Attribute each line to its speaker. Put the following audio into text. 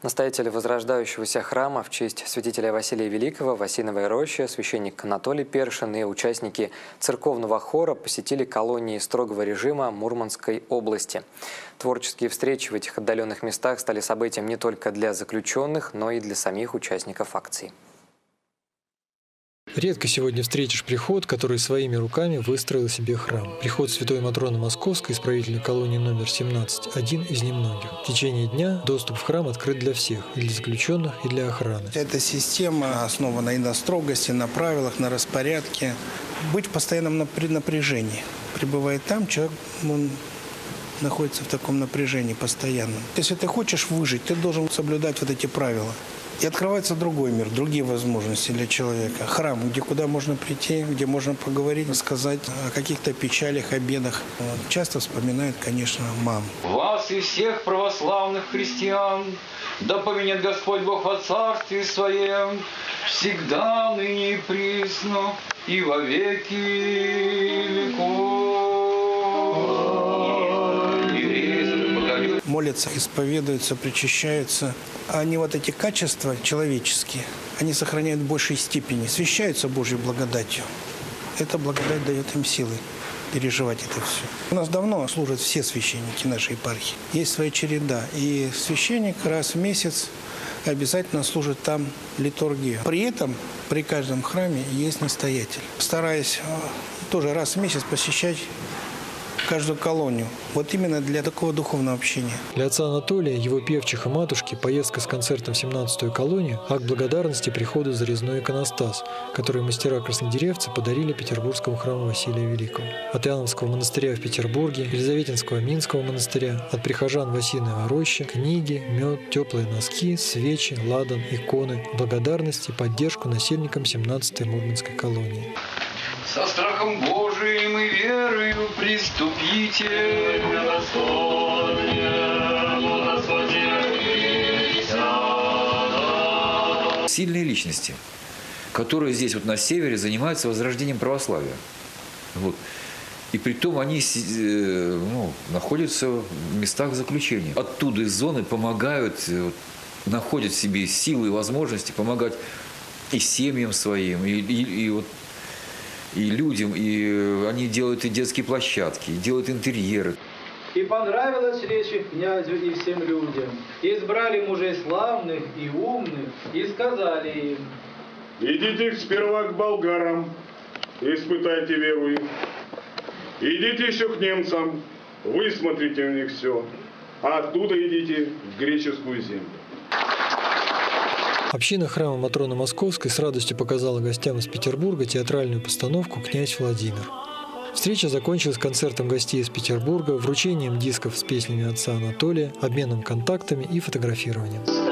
Speaker 1: Настоятель возрождающегося храма в честь святителя Василия Великого в Осиновой роще, священник Анатолий Першин и участники церковного хора посетили колонии строгого режима Мурманской области. Творческие встречи в этих отдаленных местах стали событием не только для заключенных, но и для самих участников акции.
Speaker 2: Редко сегодня встретишь приход, который своими руками выстроил себе храм. Приход Святой Матроны Московской исправительной колонии номер 17 – один из немногих. В течение дня доступ в храм открыт для всех – и для заключенных, и для охраны.
Speaker 3: Эта система основана и на строгости, на правилах, на распорядке. Быть в постоянном напряжении. Пребывает там, человек находится в таком напряжении постоянном. Если ты хочешь выжить, ты должен соблюдать вот эти правила. И открывается другой мир, другие возможности для человека. Храм, куда можно прийти, где можно поговорить, рассказать о каких-то печалях, о бедах. Часто вспоминают, конечно, маму.
Speaker 4: Вас и всех православных христиан да помянет Господь Бог во Царстве Своем, всегда, ныне и присно, и во веки веков.
Speaker 3: Молятся, исповедуются, причащаются. А они вот эти качества человеческие, они сохраняют в большей степени, освящаются Божьей благодатью. Эта благодать дает им силы переживать это все. У нас давно служат все священники нашей епархии. Есть своя череда. И священник раз в месяц обязательно служит там литургию. При этом при каждом храме есть настоятель. Стараюсь тоже раз в месяц посещать каждую колонию. Вот именно для такого духовного общения.
Speaker 2: Для отца Анатолия, его певчих и матушки, поездка с концертом в 17-ю колонию – акт благодарности приходу за резной иконостас, который мастера-краснодеревцы подарили Петербургскому храму Василия Великого. От Иоанновского монастыря в Петербурге, Елизаветинского Минского монастыря, от прихожан в Осиновой роще, книги, мед, теплые носки, свечи, ладан, иконы, благодарность и поддержку насельникам 17-й Мурманской колонии.
Speaker 4: Со страхом Божиим и верою приступите.
Speaker 5: Сильные личности, которые здесь вот на севере занимаются возрождением православия. Вот. И притом они находятся в местах заключения. Оттуда из зоны помогают, находят в себе силы и возможности помогать и семьям своим, и людям, и они делают и детские площадки, и делают интерьеры.
Speaker 6: И понравилась речь их князю и всем людям. Избрали мужей славных и умных, и сказали им:
Speaker 7: идите сперва к болгарам, испытайте веру их. Идите еще к немцам, высмотрите у них все, а оттуда идите в греческую землю.
Speaker 2: Община храма Матроны Московской с радостью показала гостям из Петербурга театральную постановку «Князь Владимир». Встреча закончилась концертом гостей из Петербурга, вручением дисков с песнями отца Анатолия, обменом контактами и фотографированием.